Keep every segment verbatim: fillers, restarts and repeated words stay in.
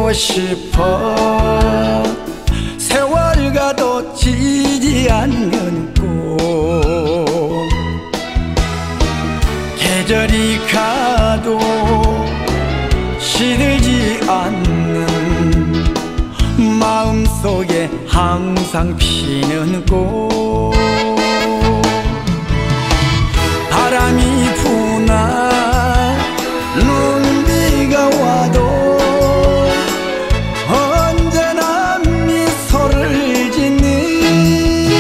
되고 싶어. 세월 가도 지지 않는 꽃, 계절이 가도 시들지 않는 마음속에 항상 피는 꽃. 바람이 부나 눈비가 와도 언제나 미소를 짓는,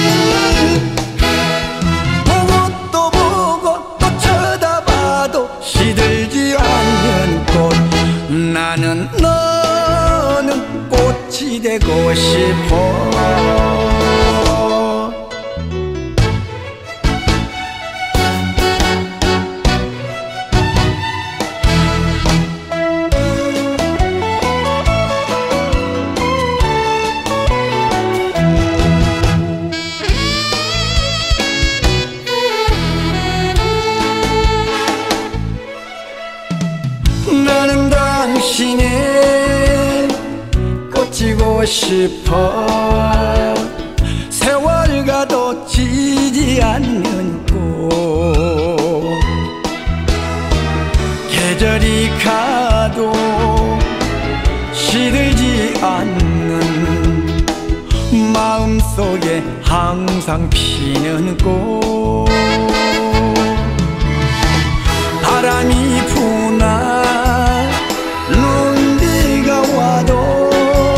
보고 또 보고 또 쳐다봐도 시들지 않는 꽃. 나는 너는 꽃이 되고 싶어. 나는 당신의 꽃이고 싶어. 세월 가도 지지 않는 꽃, 계절이 가도 시들지 않는 마음속에 항상 피는 꽃. 바람이 부나 눈비가 와도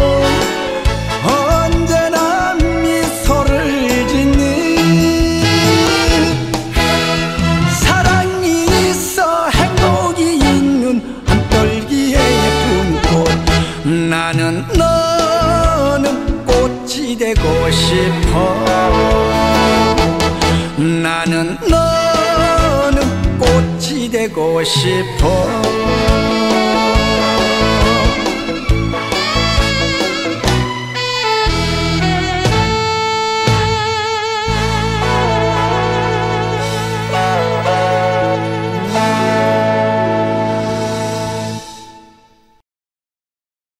언제나 미소를 짓는, 사랑이 있어 행복이 있는 한떨기의 예쁜 꽃. 나는 너는 꽃이 되고 싶어. 나는 너는 꽃이 되고 싶어.